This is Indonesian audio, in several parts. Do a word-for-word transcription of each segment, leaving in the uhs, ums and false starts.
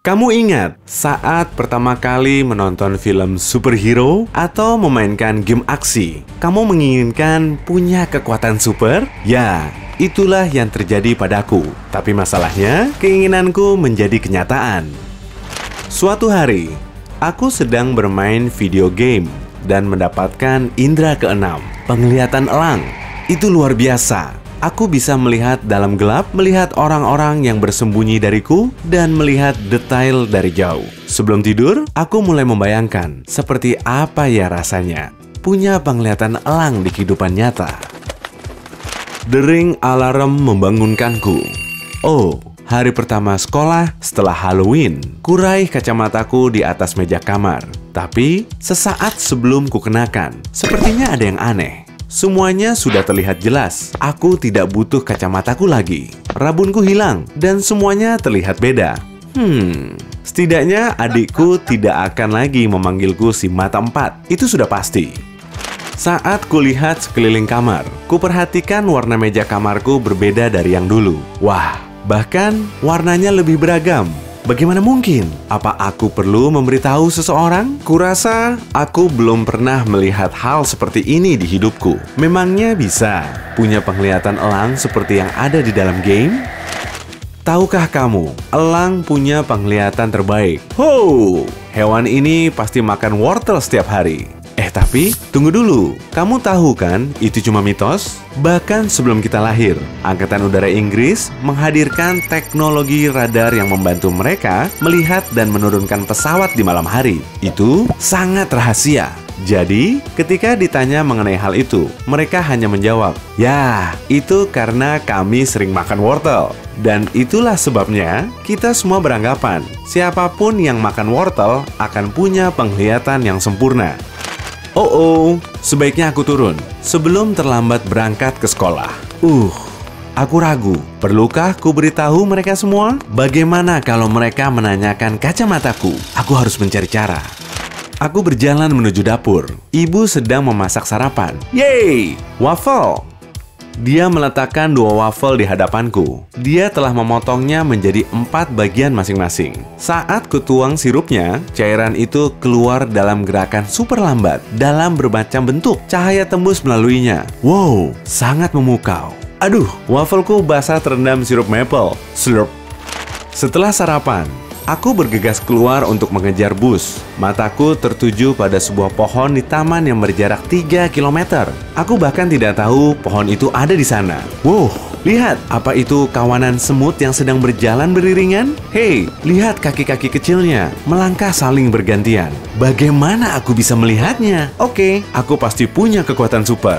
Kamu ingat saat pertama kali menonton film superhero atau memainkan game aksi, kamu menginginkan punya kekuatan super? Ya, itulah yang terjadi padaku. Tapi masalahnya, keinginanku menjadi kenyataan. Suatu hari, aku sedang bermain video game dan mendapatkan indera keenam, penglihatan elang. Itu luar biasa. Aku bisa melihat dalam gelap, melihat orang-orang yang bersembunyi dariku, dan melihat detail dari jauh. Sebelum tidur, aku mulai membayangkan seperti apa ya rasanya punya penglihatan elang di kehidupan nyata. Dering alarm membangunkanku. Oh, hari pertama sekolah setelah Halloween. Kuraih kacamataku di atas meja kamar. Tapi, sesaat sebelum kukenakan, sepertinya ada yang aneh. Semuanya sudah terlihat jelas. Aku tidak butuh kacamataku lagi. Rabunku hilang dan semuanya terlihat beda. Hmm, setidaknya adikku tidak akan lagi memanggilku si mata empat. Itu sudah pasti. Saat kulihat sekeliling kamar, kuperhatikan warna meja kamarku berbeda dari yang dulu. Wah, bahkan warnanya lebih beragam. Bagaimana mungkin? Apa aku perlu memberitahu seseorang? Kurasa aku belum pernah melihat hal seperti ini di hidupku. Memangnya bisa punya penglihatan elang seperti yang ada di dalam game? Tahukah kamu, elang punya penglihatan terbaik. Ho, hewan ini pasti makan wortel setiap hari. Eh tapi, tunggu dulu. Kamu tahu kan, itu cuma mitos? Bahkan sebelum kita lahir, Angkatan Udara Inggris menghadirkan teknologi radar yang membantu mereka melihat dan menurunkan pesawat di malam hari. Itu sangat rahasia. Jadi, ketika ditanya mengenai hal itu, mereka hanya menjawab, "Ya, itu karena kami sering makan wortel." Dan itulah sebabnya kita semua beranggapan, siapapun yang makan wortel akan punya penglihatan yang sempurna. Oh, oh, sebaiknya aku turun sebelum terlambat berangkat ke sekolah. Uh, aku ragu. Perlukah ku beritahu mereka semua? Bagaimana kalau mereka menanyakan kacamataku? Aku harus mencari cara. Aku berjalan menuju dapur. Ibu sedang memasak sarapan. Yeay, waffle! Dia meletakkan dua waffle di hadapanku. Dia telah memotongnya menjadi empat bagian masing-masing. Saat kutuang sirupnya, cairan itu keluar dalam gerakan super lambat dalam bermacam bentuk. Cahaya tembus melaluinya. Wow, sangat memukau. Aduh, wafelku basah terendam sirup maple. Slurp. Setelah sarapan, aku bergegas keluar untuk mengejar bus. Mataku tertuju pada sebuah pohon di taman yang berjarak tiga kilometer. Aku bahkan tidak tahu pohon itu ada di sana. Wow, lihat, apa itu kawanan semut yang sedang berjalan beriringan? Hei, lihat kaki-kaki kecilnya, melangkah saling bergantian. Bagaimana aku bisa melihatnya? Oke, aku pasti punya kekuatan super.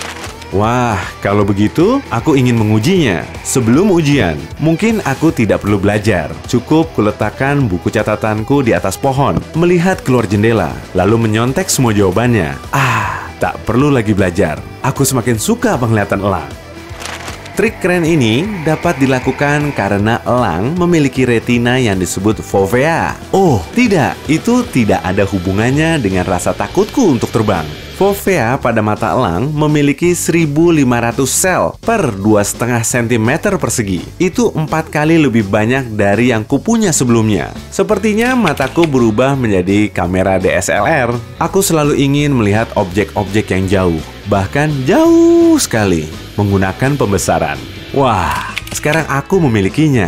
Wah, kalau begitu, aku ingin mengujinya. Sebelum ujian, mungkin aku tidak perlu belajar. Cukup kuletakkan buku catatanku di atas pohon, melihat keluar jendela, lalu menyontek semua jawabannya. Ah, tak perlu lagi belajar. Aku semakin suka penglihatan elang. Trik keren ini dapat dilakukan karena elang memiliki retina yang disebut fovea. Oh, tidak, itu tidak ada hubungannya dengan rasa takutku untuk terbang. Fovea pada mata elang memiliki seribu lima ratus sel per dua koma lima sentimeter persegi. Itu empat kali lebih banyak dari yang kupunya sebelumnya. Sepertinya mataku berubah menjadi kamera D S L R. Aku selalu ingin melihat objek-objek yang jauh, bahkan jauh sekali, menggunakan pembesaran. Wah, sekarang aku memilikinya.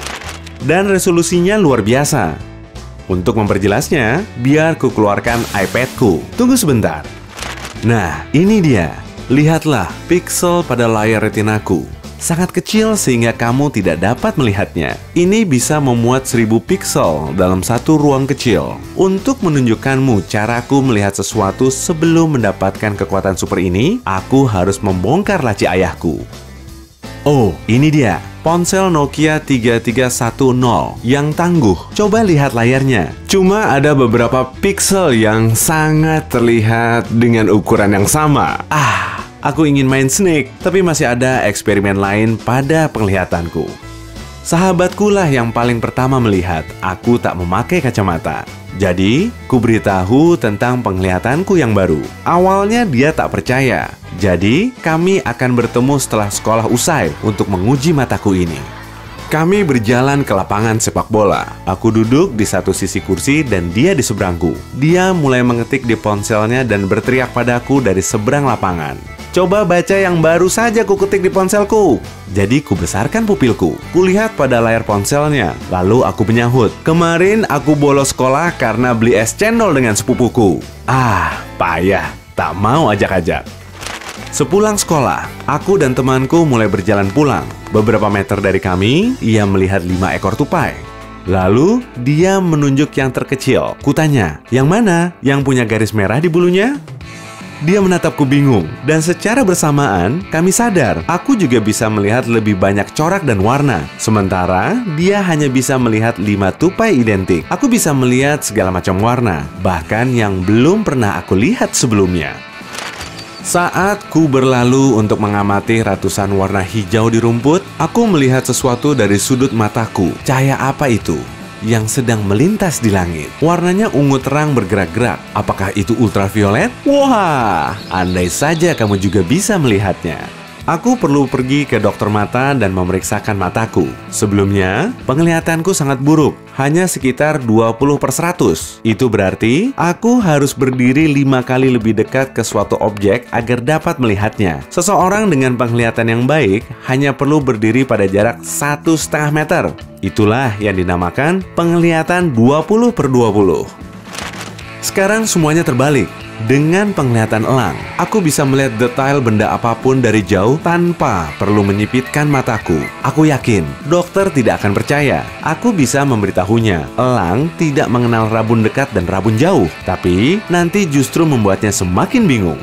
Dan resolusinya luar biasa. Untuk memperjelasnya, biar ku keluarkan iPadku. Tunggu sebentar. Nah, ini dia. Lihatlah piksel pada layar retinaku. Sangat kecil sehingga kamu tidak dapat melihatnya. Ini bisa memuat seribu piksel dalam satu ruang kecil. Untuk menunjukkanmu caraku melihat sesuatu sebelum mendapatkan kekuatan super ini, aku harus membongkar laci ayahku. Oh, ini dia. Ponsel Nokia tiga tiga satu nol yang tangguh. Coba lihat layarnya. Cuma ada beberapa piksel yang sangat terlihat dengan ukuran yang sama. Ah, aku ingin main Snake, tapi masih ada eksperimen lain pada penglihatanku. Sahabatku lah yang paling pertama melihat aku tak memakai kacamata. Jadi, ku beritahu tentang penglihatanku yang baru. Awalnya dia tak percaya. Jadi, kami akan bertemu setelah sekolah usai untuk menguji mataku ini. Kami berjalan ke lapangan sepak bola. Aku duduk di satu sisi kursi dan dia di seberangku. Dia mulai mengetik di ponselnya dan berteriak padaku dari seberang lapangan. Coba baca yang baru saja ku ketik di ponselku. Jadi ku besarkan pupilku. Kulihat pada layar ponselnya. Lalu aku menyahut. Kemarin aku bolos sekolah karena beli es cendol dengan sepupuku. Ah, payah. Tak mau ajak-ajak. Sepulang sekolah, aku dan temanku mulai berjalan pulang. Beberapa meter dari kami, ia melihat lima ekor tupai. Lalu, dia menunjuk yang terkecil. Kutanya, yang mana? Yang punya garis merah di bulunya? Dia menatapku bingung. Dan secara bersamaan, kami sadar, aku juga bisa melihat lebih banyak corak dan warna. Sementara, dia hanya bisa melihat lima tupai identik. Aku bisa melihat segala macam warna, bahkan yang belum pernah aku lihat sebelumnya. Saat ku berlalu untuk mengamati ratusan warna hijau di rumput, aku melihat sesuatu dari sudut mataku. Cahaya apa itu yang sedang melintas di langit? Warnanya ungu terang bergerak-gerak. Apakah itu ultraviolet? Wah, andai saja kamu juga bisa melihatnya. Aku perlu pergi ke dokter mata dan memeriksakan mataku. Sebelumnya, penglihatanku sangat buruk, hanya sekitar dua puluh per seratus. Itu berarti aku harus berdiri lima kali lebih dekat ke suatu objek agar dapat melihatnya. Seseorang dengan penglihatan yang baik hanya perlu berdiri pada jarak satu setengah meter. Itulah yang dinamakan penglihatan dua puluh per dua puluh. Sekarang semuanya terbalik. Dengan penglihatan elang, aku bisa melihat detail benda apapun dari jauh tanpa perlu menyipitkan mataku. Aku yakin, dokter tidak akan percaya. Aku bisa memberitahunya, elang tidak mengenal rabun dekat dan rabun jauh. Tapi, nanti justru membuatnya semakin bingung.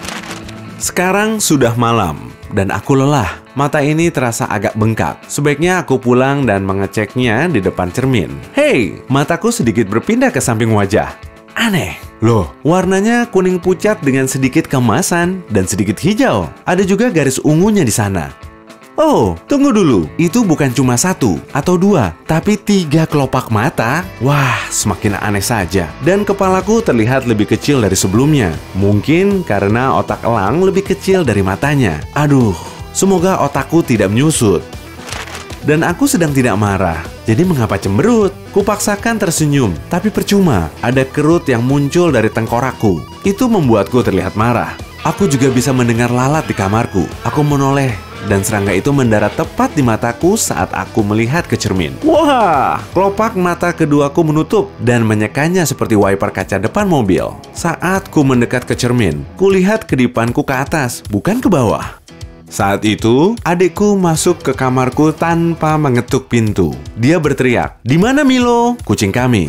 Sekarang sudah malam, dan aku lelah. Mata ini terasa agak bengkak. Sebaiknya aku pulang dan mengeceknya di depan cermin. Hei, mataku sedikit berpindah ke samping wajah. Aneh. Loh, warnanya kuning pucat dengan sedikit kemasan dan sedikit hijau. Ada juga garis ungunya di sana. Oh, tunggu dulu. Itu bukan cuma satu atau dua, tapi tiga kelopak mata. Wah, semakin aneh saja. Dan kepalaku terlihat lebih kecil dari sebelumnya. Mungkin karena otak elang lebih kecil dari matanya. Aduh, semoga otakku tidak menyusut. Dan aku sedang tidak marah, jadi mengapa cemberut? Kupaksakan tersenyum, tapi percuma. Ada kerut yang muncul dari tengkorakku. Itu membuatku terlihat marah. Aku juga bisa mendengar lalat di kamarku. Aku menoleh, dan serangga itu mendarat tepat di mataku saat aku melihat ke cermin. Wah, kelopak mata keduaku menutup dan menyekanya seperti wiper kaca depan mobil. Saat ku mendekat ke cermin, kulihat kedipanku ke atas, bukan ke bawah. Saat itu, adikku masuk ke kamarku tanpa mengetuk pintu. Dia berteriak, "Di mana Milo?" Kucing kami.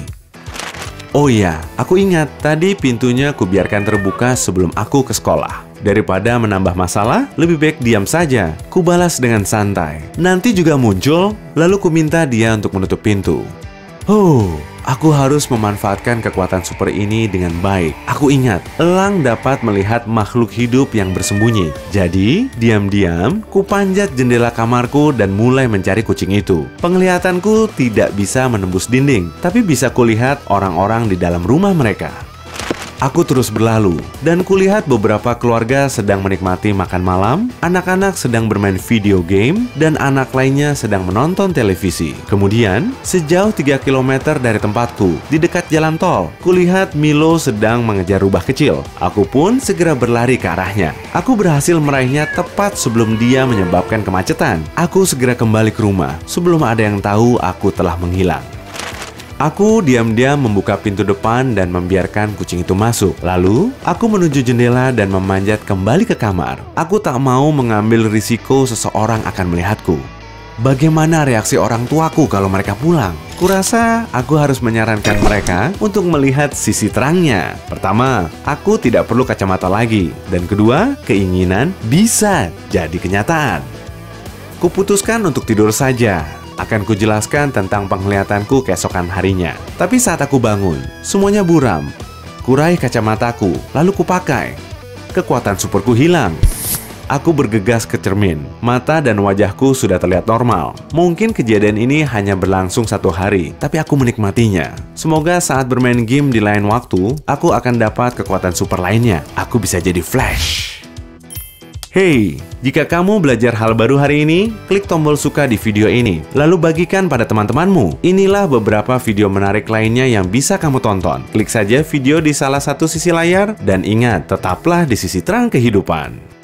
Oh iya, aku ingat tadi pintunya kubiarkan terbuka sebelum aku ke sekolah. Daripada menambah masalah, lebih baik diam saja. Kubalas dengan santai. Nanti juga muncul, lalu ku minta dia untuk menutup pintu. Huh, aku harus memanfaatkan kekuatan super ini dengan baik. Aku ingat, elang dapat melihat makhluk hidup yang bersembunyi. Jadi, diam-diam, ku panjat jendela kamarku dan mulai mencari kucing itu. Penglihatanku tidak bisa menembus dinding, tapi bisa kulihat orang-orang di dalam rumah mereka. Aku terus berlalu, dan kulihat beberapa keluarga sedang menikmati makan malam, anak-anak sedang bermain video game, dan anak lainnya sedang menonton televisi. Kemudian, sejauh tiga kilometer dari tempatku, di dekat jalan tol, kulihat Milo sedang mengejar rubah kecil. Aku pun segera berlari ke arahnya. Aku berhasil meraihnya tepat sebelum dia menyebabkan kemacetan. Aku segera kembali ke rumah, sebelum ada yang tahu aku telah menghilang. Aku diam-diam membuka pintu depan dan membiarkan kucing itu masuk. Lalu, aku menuju jendela dan memanjat kembali ke kamar. Aku tak mau mengambil risiko seseorang akan melihatku. Bagaimana reaksi orang tuaku kalau mereka pulang? Kurasa aku harus menyarankan mereka untuk melihat sisi terangnya. Pertama, aku tidak perlu kacamata lagi. Dan kedua, keinginan bisa jadi kenyataan. Kuputuskan untuk tidur saja. Akan kujelaskan tentang penglihatanku keesokan harinya. Tapi saat aku bangun, semuanya buram. Kurai kacamataku, lalu kupakai. Kekuatan superku hilang. Aku bergegas ke cermin. Mata dan wajahku sudah terlihat normal. Mungkin kejadian ini hanya berlangsung satu hari, tapi aku menikmatinya. Semoga saat bermain game di lain waktu, aku akan dapat kekuatan super lainnya. Aku bisa jadi Flash. Hey, jika kamu belajar hal baru hari ini, klik tombol suka di video ini, lalu bagikan pada teman-temanmu. Inilah beberapa video menarik lainnya yang bisa kamu tonton. Klik saja video di salah satu sisi layar, dan ingat, tetaplah di sisi terang kehidupan.